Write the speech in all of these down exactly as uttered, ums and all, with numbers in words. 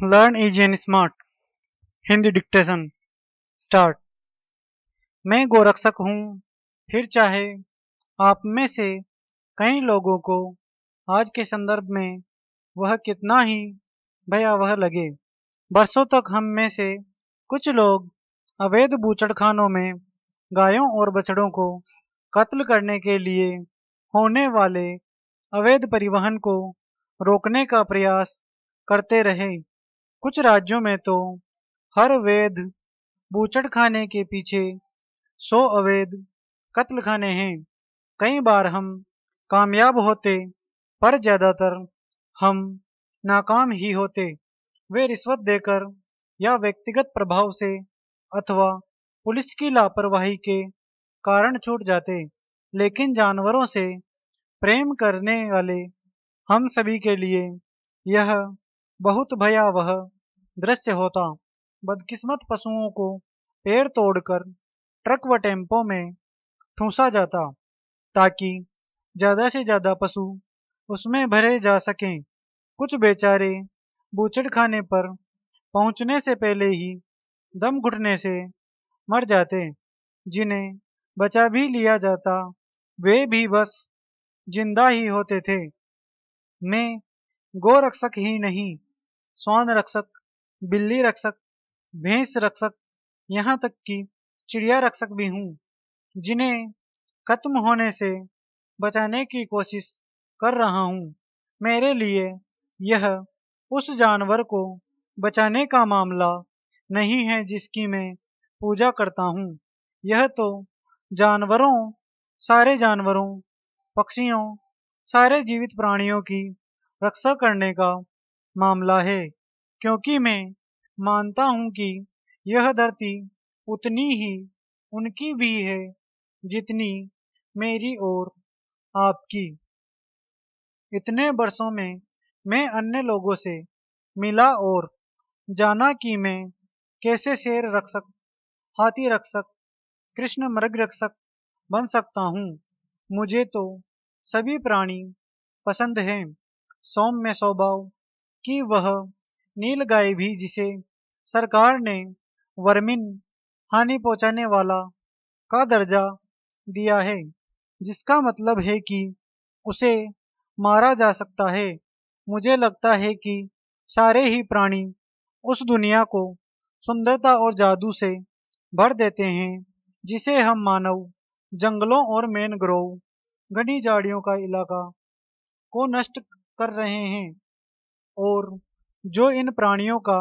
Learn easy and smart Hindi dictation start. मैं गोरक्षक हूँ। फिर चाहे आप में से कई लोगों को आज के संदर्भ में वह कितना ही भयावह लगे। बरसों तक हम में से कुछ लोग अवैध बूचड़खानों में गायों और बछड़ों को कत्ल करने के लिए होने वाले अवैध परिवहन को रोकने का प्रयास करते रहे। कुछ राज्यों में तो हर वैध बूचड़खाने के पीछे सौ अवैध कत्लखाने हैं। कई बार हम कामयाब होते, पर ज्यादातर हम नाकाम ही होते। वे रिश्वत देकर या व्यक्तिगत प्रभाव से अथवा पुलिस की लापरवाही के कारण छूट जाते। लेकिन जानवरों से प्रेम करने वाले हम सभी के लिए यह बहुत भयावह दृश्य होता। बदकिस्मत पशुओं को पेड़ तोड़कर ट्रक व टेम्पो में ठूंसा जाता ताकि ज्यादा से ज्यादा पशु उसमें भरे जा सकें। कुछ बेचारे बूचड़खाने पर पहुंचने से पहले ही दम घुटने से मर जाते। जिन्हें बचा भी लिया जाता वे भी बस जिंदा ही होते थे। मैं गोरक्षक ही नहीं, श्वान रक्षक, बिल्ली रक्षक, भैंस रक्षक, यहाँ तक कि चिड़िया रक्षक भी हूँ, जिन्हें खत्म होने से बचाने की कोशिश कर रहा हूँ। मेरे लिए यह उस जानवर को बचाने का मामला नहीं है जिसकी मैं पूजा करता हूँ। यह तो जानवरों, सारे जानवरों, पक्षियों, सारे जीवित प्राणियों की रक्षा करने का मामला है, क्योंकि मैं मानता हूँ कि यह धरती उतनी ही उनकी भी है जितनी मेरी और आपकी। इतने वर्षों में मैं अन्य लोगों से मिला और जाना कि मैं कैसे शेर रक्षक, हाथी रक्षक, कृष्ण मृग रक्षक बन सकता हूँ। मुझे तो सभी प्राणी पसंद हैं। सौम्य स्वभाव की वह नीलगाय भी, जिसे सरकार ने वर्मिन हानि पहुंचाने वाला का दर्जा दिया है, जिसका मतलब है कि उसे मारा जा सकता है। मुझे लगता है कि सारे ही प्राणी उस दुनिया को सुंदरता और जादू से भर देते हैं जिसे हम मानव जंगलों और मैनग्रोव घनी झाड़ियों का इलाका को नष्ट कर रहे हैं, और जो इन प्राणियों का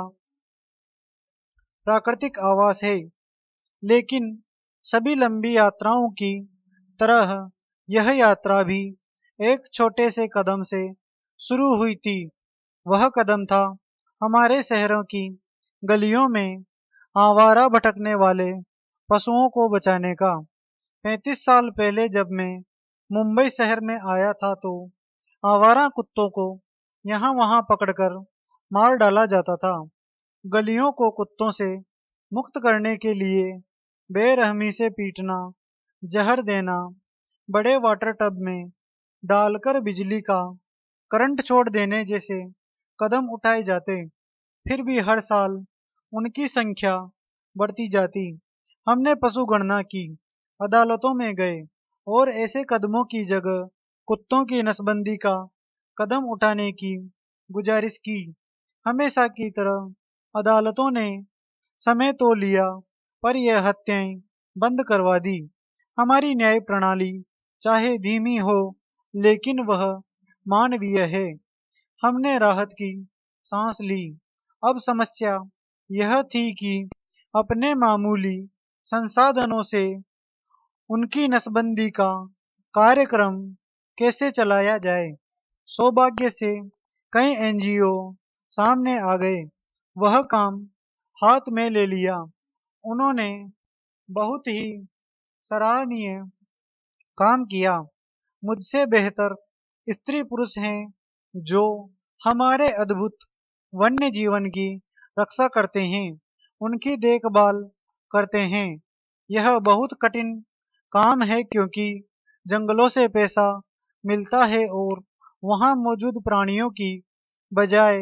प्राकृतिक आवास है। लेकिन सभी लंबी यात्राओं की तरह यह यात्रा भी एक छोटे से कदम से शुरू हुई थी। वह कदम था हमारे शहरों की गलियों में आवारा भटकने वाले पशुओं को बचाने का। पैंतीस साल पहले जब मैं मुंबई शहर में आया था तो आवारा कुत्तों को यहाँ वहाँ पकड़कर मार डाला जाता था। गलियों को कुत्तों से मुक्त करने के लिए बेरहमी से पीटना, जहर देना, बड़े वाटर टब में डालकर बिजली का करंट छोड़ देने जैसे कदम उठाए जाते। फिर भी हर साल उनकी संख्या बढ़ती जाती। हमने पशु गणना की, अदालतों में गए और ऐसे कदमों की जगह कुत्तों की नसबंदी का कदम उठाने की गुजारिश की। हमेशा की तरह अदालतों ने समय तो लिया, पर यह हत्याएं बंद करवा दी। हमारी न्याय प्रणाली चाहे धीमी हो, लेकिन वह मानवीय है। हमने राहत की सांस ली। अब समस्या यह थी कि अपने मामूली संसाधनों से उनकी नसबंदी का कार्यक्रम कैसे चलाया जाए। सौभाग्य से कई एनजीओ सामने आ गए। वह काम हाथ में ले लिया। उन्होंने बहुत ही सराहनीय काम किया। मुझसे बेहतर स्त्री पुरुष हैं जो हमारे अद्भुत वन्य जीवन की रक्षा करते हैं, उनकी देखभाल करते हैं। यह बहुत कठिन काम है क्योंकि जंगलों से पैसा मिलता है और वहाँ मौजूद प्राणियों की बजाय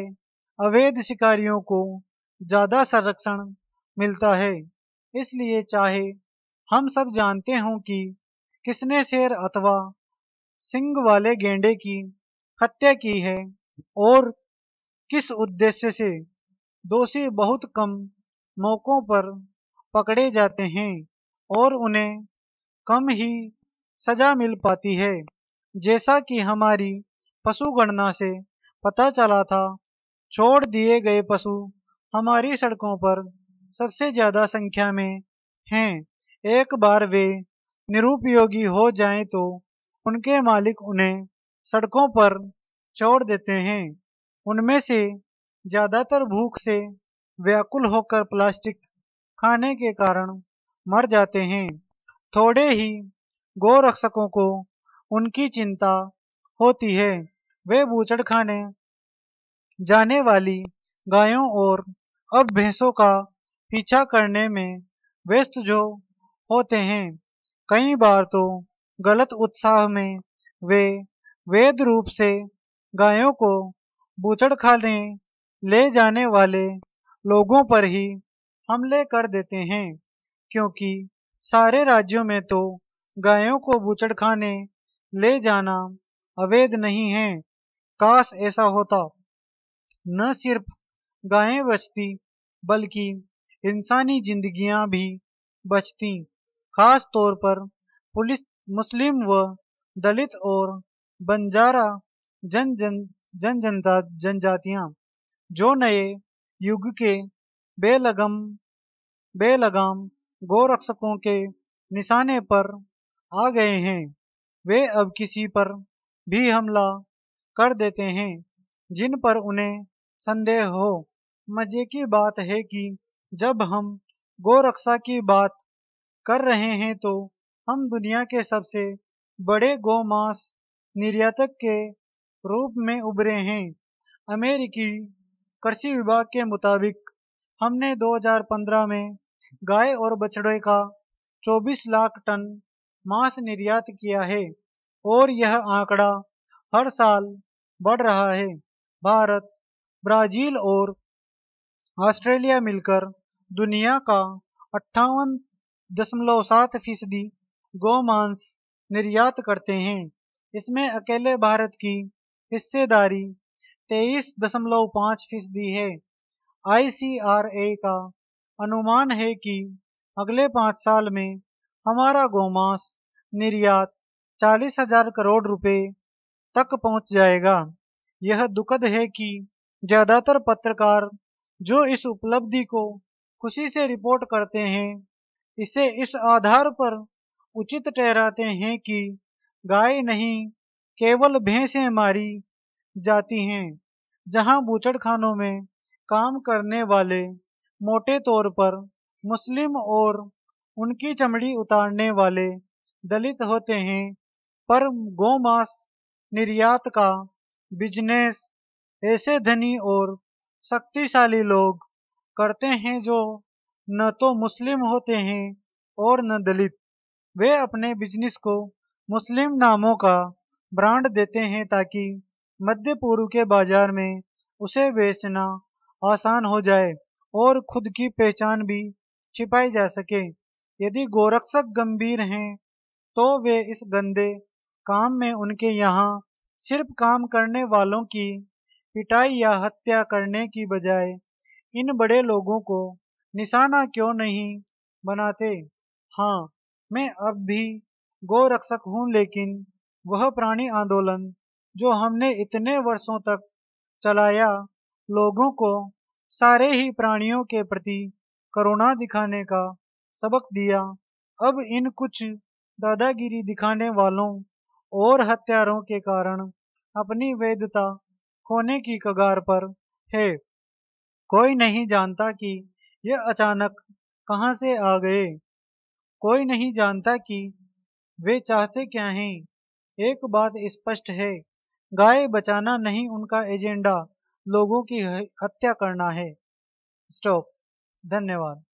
अवैध शिकारियों को ज़्यादा संरक्षण मिलता है। इसलिए चाहे हम सब जानते हों कि किसने शेर अथवा सिंग वाले गैंडे की हत्या की है और किस उद्देश्य से, दोषी बहुत कम मौकों पर पकड़े जाते हैं और उन्हें कम ही सजा मिल पाती है। जैसा कि हमारी पशु गणना से पता चला था, छोड़ दिए गए पशु हमारी सड़कों पर सबसे ज्यादा संख्या में हैं। एक बार वे निरुपयोगी हो जाएं तो उनके मालिक उन्हें सड़कों पर छोड़ देते हैं। उनमें से ज्यादातर भूख से व्याकुल होकर प्लास्टिक खाने के कारण मर जाते हैं। थोड़े ही गोरक्षकों को उनकी चिंता होती है। वे बूचड़ खाने जाने वाली गायों और अब भैंसों का पीछा करने में व्यस्त जो होते हैं। कई बार तो गलत उत्साह में वे वैध रूप से गायों को बूचड़ खाने ले जाने वाले लोगों पर ही हमले कर देते हैं, क्योंकि सारे राज्यों में तो गायों को बूचड़ खाने ले जाना अवैध नहीं है। काश ऐसा होता, न सिर्फ गायें बचती बल्कि इंसानी जिंदगियां भी बचती। खास तौर पर पुलिस मुस्लिम व दलित और बंजारा जन जन जन जनता जनजातियां जो नए युग के बेलगम बेलगाम गोरक्षकों के निशाने पर आ गए हैं। वे अब किसी पर भी हमला कर देते हैं जिन पर उन्हें संदेह हो। मजे की बात है कि जब हम गोरक्षा की बात कर रहे हैं तो हम दुनिया के सबसे बड़े गौमांस निर्यातक के रूप में उभरे हैं। अमेरिकी कृषि विभाग के मुताबिक हमने दो हज़ार पंद्रह में गाय और बछड़े का चौबीस लाख टन मांस निर्यात किया है और यह आंकड़ा हर साल बढ़ रहा है। भारत, ब्राजील और ऑस्ट्रेलिया मिलकर दुनिया का अट्ठावन दशमलव सात फीसदी गौमांस निर्यात करते हैं। इसमें अकेले भारत की हिस्सेदारी तेईस दशमलव पाँच फीसदी है। आई सी आर ए का अनुमान है कि अगले पाँच साल में हमारा गौमांस निर्यात चालीस हजार करोड़ रुपए तक पहुंच जाएगा। यह दुखद है कि ज्यादातर पत्रकार जो इस उपलब्धि को खुशी से रिपोर्ट करते हैं, इसे इस आधार पर उचित ठहराते हैं कि गाय नहीं केवल भैंसें मारी जाती हैं। जहां बूचड़खानों में काम करने वाले मोटे तौर पर मुस्लिम और उनकी चमड़ी उतारने वाले दलित होते हैं, पर गौमांस निर्यात का बिजनेस ऐसे धनी और शक्तिशाली लोग करते हैं जो न तो मुस्लिम होते हैं और न दलित। वे अपने बिजनेस को मुस्लिम नामों का ब्रांड देते हैं ताकि मध्य पूर्व के बाजार में उसे बेचना आसान हो जाए और खुद की पहचान भी छिपाई जा सके। यदि गोरक्षक गंभीर हैं तो वे इस गंदे काम में उनके यहाँ सिर्फ काम करने वालों की पिटाई या हत्या करने की बजाय इन बड़े लोगों को निशाना क्यों नहीं बनाते। हाँ, मैं अब भी गोरक्षक हूँ, लेकिन वह प्राणी आंदोलन जो हमने इतने वर्षों तक चलाया, लोगों को सारे ही प्राणियों के प्रति करुणा दिखाने का सबक दिया, अब इन कुछ दादागिरी दिखाने वालों और हत्यारों के कारण अपनी वैधता खोने की कगार पर है। कोई नहीं जानता कि यह अचानक कहां से आ गए, कोई नहीं जानता कि वे चाहते क्या हैं। एक बात स्पष्ट है, गाय बचाना नहीं उनका एजेंडा, लोगों की हत्या करना है। स्टॉप। धन्यवाद।